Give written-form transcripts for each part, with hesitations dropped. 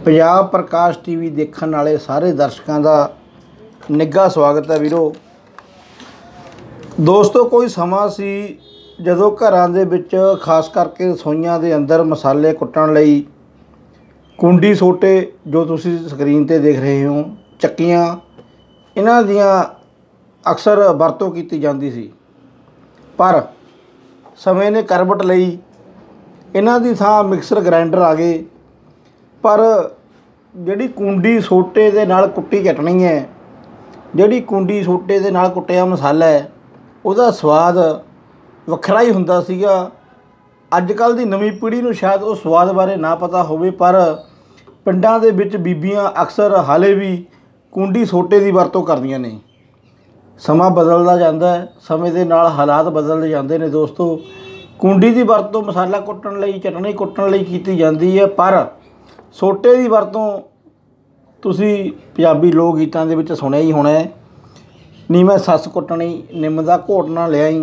पंजाब प्रकाश TV देखने वाले सारे दर्शकों का निघा स्वागत है वीरो। दोस्तों कोई समा सी जदों घरां दे विच खास करके रसोइयां दे अंदर मसाले कुट्टण लई कुंडी सोटे जो तुसीं स्क्रीन ते देख रहे हो चक्कियां इन्हां दियां अक्सर वरतों कीती जांदी सी, पर समय ने करवट लई इन्हां दी थां मिक्सर ग्राइंडर आ गए। पर जिहड़ी कुंडी सोटे दे नाल कुट्टी चटनी है, जिहड़ी कुंडी सोटे दे नाल कुट्टिया मसाला है, उहदा स्वाद वखरा ही हुंदा सीगा। अजकल दी नवीं पीढ़ी नूं शायद उस स्वाद बारे ना पता होवे, पर पिंडां दे विच बीबियां अक्सर हाले भी कुंडी सोटे दी वरतों करदियां ने। समा बदलदा जांदा है, समय दे नाल हालात बदलदे जांदे ने। दोस्तों कुंडी दी वरतों मसाला कुट्टण लई चटनी कुट्टण लई कीती जांदी है, पर सोटे की वरतों तुसीं पंजाबी लोक गीतां दे विच सुणिया ही होना है। नी मैं सस कुट्टनी निम दा घोट ना लिआई।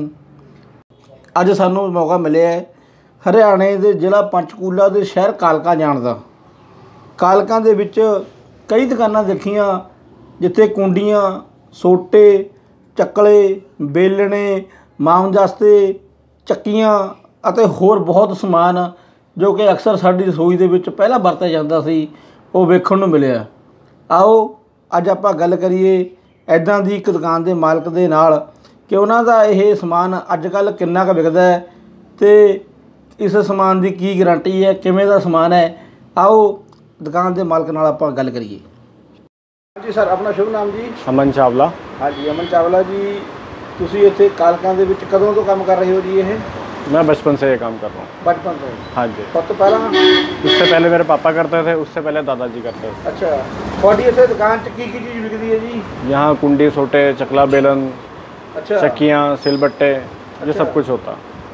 अज सानूं मौका मिलिया है हरियाणे दे जिला पंचकूला दे शहर कालका जाण दा। कालका दे विच कई दुकानां देखियां जिथे कुंडियां सोटे चकले बेलणे मामदस्ते चक्कियां अते होर बहुत समान जो कि अक्सर साडी रसोई दे विच पहला वरतिया जांदा सी वो वेखण नूं मिलिया। आओ अज आपां गल करिए ऐदां दी एक दुकान दे मालक दे नाल कि उन्हां दा इह समान अजकल किन्ना क विकदा है ते इस समान दी की गारंटी है, किवें दा समान है। आओ दुकान दे मालक नाल आपां गल करिए। जी सर, अपना शुभ नाम जी? अमन चावला। हाँ जी, अमन चावला जी, तुसीं इत्थे कालका दे विच कदों तो काम कर रहे हो जी? ये मैं बचपन से ये काम कर रहा हूँ। बचपन से? हाँ जी। सब तो पहला? उससे पहले मेरे पापा करते थे, उससे पहले दादाजी करते थे। अच्छा, थोड़ी इत्थे दुकान च की चीज़ बिकदी है जी? यहाँ कुंडी सोटे चकला बेलन, अच्छा, चक्कियाँ सिलबट्टे, ये सब कुछ होता।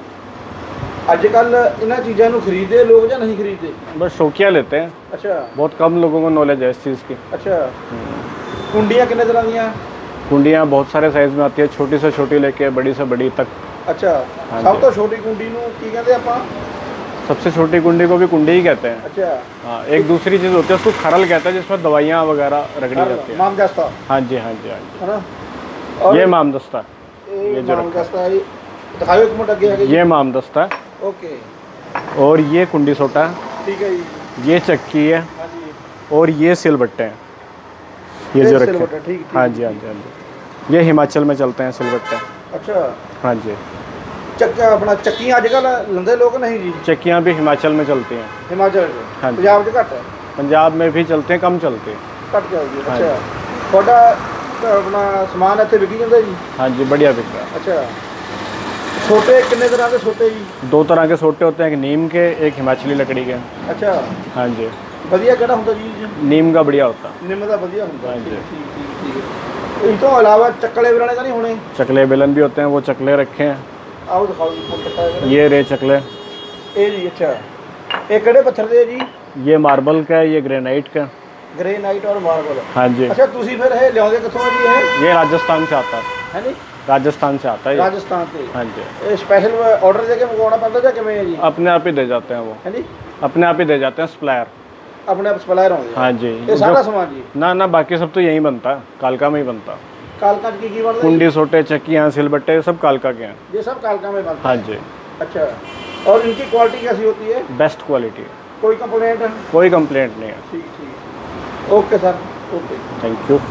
अजकल इन्हां चीज़ों को खरीदते लोग या नहीं खरीदते? बस शौकिया लेते हैं। अच्छा, बहुत कम लोगों को नॉलेज है इस चीज़ की। अच्छा, कुंडियाँ कितने तरह दी? कुंडियाँ बहुत सारे साइज़ में आती है, छोटी से छोटी लेके बड़ी से बड़ी तक। अच्छा, हाँ सब तो छोटी कुंडी नूं की कहते आपां? सबसे छोटी कुंडी को भी कुंडी ही कहते हैं। अच्छा हाँ, एक दूसरी चीज़ होती है उसको खरल कहते हैं, जिसमें दवाइयाँ वगैरह रगड़ी जाती है। मामदस्ता? हाँ जी हाँ जी हाँ जी, है ना। ये मामदस्ता, ये जो मामदस्ता है, दिखाओ एक मिनट आगे। ये मामदस्ता है। ओके। और ये कुंडी सोटा है। ठीक है जी। ये चक्की है। हाँ जी। और ये सिलबट्टे हैं, ये जो रखे। ठीक। हाँ जी हाँ जी हाँ जी, ये हिमाचल में चलते हैं सिलबट्टे। अच्छा। हाँ जी। चक्का अपना चक्कियाँ आजकल लंदे लोग नहीं जी? चक्कियाँ भी हिमाचल में चलती हैं। हिमाचल? हाँ जी। पंजाब च घट है? पंजाब में भी चलते हैं, कम चलते हैं। घट चलती है। हाँ अच्छा, थोड़ा अपना समान इत्थे विकी जांदा जी? हाँ जी, बढ़िया बिक रहा है। अच्छा, सोटे कितने तरह के सोटे जी? 2 तरह के सोटे होते हैं, एक नीम के, एक हिमाचली लकड़ी के। अच्छा। हाँ जी। वधिया किहड़ा हुंदा जी? नीम का बढ़िया होता है। निम दा वधिया हुंदा। हाँ जी। ठीक। इस तो अलावा चकले बेलणे तो नहीं होने? चकले बेलन भी होते हैं, वो चकले रखे हैं। आओ दिखाओ। ये रे चकले। ये जी? अच्छा, ये किहड़े पत्थर दे जी? ये मार्बल का है, ये ग्रेनाइट का। ग्रेनाइट और मार्बल? हाँ जी। अच्छा, तुसीं फिर ये लियाओगे कित्थों जी? ये राजस्थान से आता है। है जी? राजस्थान से आता है। राजस्थान से? हाँ जी। ये स्पेशल ऑर्डर देके मंगवाना पड़ता है किवें है जी? अपने आप ही दे जाते हैं वो। है जी? अपने आप ही दे जाते हैं सप्लायर। अपने आप सप्लायर होंगे? हाँ जी। ये सारा सामान जी? ना, बाकी सब तो यहीं बनता है, कालका में ही बनता। कालका की बनता है? कुंडी सोटे चक्कियाँ सिलबट्टे सब कालका के हैं। ये सब कालका में बनता हाँ है? जी। अच्छा, और इनकी क्वालिटी कैसी होती है? Best quality. कोई कंप्लेंट? कोई कंप्लेंट नहीं है। ठीक। Okay sir, okay, thank you.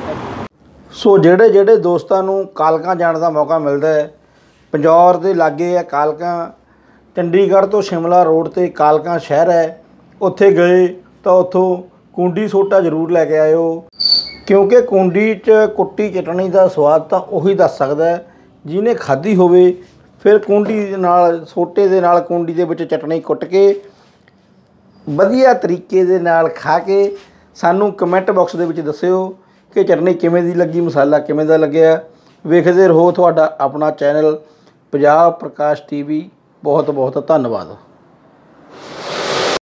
So ਜਿਹੜੇ ਜਿਹੜੇ ਦੋਸਤਾਂ ਨੂੰ ਕਾਲਕਾ ਜਾਣ ਦਾ ਮੌਕਾ ਮਿਲਦਾ ਹੈ, ਪੰਜੌਰ ਦੇ ਲਾਗੇ ਹੈ ਕਾਲਕਾ, ਚੰਡੀਗੜ੍ਹ ਤੋਂ ਸ਼ਿਮਲਾ ਰੋਡ ਤੇ ਕਾਲਕਾ ਸ਼ਹਿਰ ਹੈ, ਉੱਥੇ ਗਏ ਤਾਂ ਉੱਥੋਂ ਕੁੰਡੀ ਸੋਟਾ ਜ਼ਰੂਰ ਲੈ ਕੇ ਆਇਓ, ਕਿਉਂਕਿ ਕੁੰਡੀ 'ਚ ਕੁੱਟੀ ਚਟਣੀ ਦਾ ਸਵਾਦ ਤਾਂ ਉਹੀ ਦੱਸ ਸਕਦਾ ਹੈ ਜਿਹਨੇ ਖਾਧੀ ਹੋਵੇ। ਫਿਰ ਕੁੰਡੀ ਦੇ ਨਾਲ ਸੋਟੇ ਦੇ ਨਾਲ ਕੁੰਡੀ ਦੇ ਵਿੱਚ ਚਟਣੀ ਕੁੱਟ ਕੇ ਵਧੀਆ ਤਰੀਕੇ ਦੇ ਨਾਲ ਖਾ ਕੇ ਸਾਨੂੰ ਕਮੈਂਟ ਬਾਕਸ ਦੇ ਵਿੱਚ ਦੱਸਿਓ कि चटनी किवें दी लगी, मसाला किवें दा लग्या। वेखदे रहो तुहाडा अपना चैनल पंजाब प्रकाश टीवी। बहुत बहुत धन्नवाद।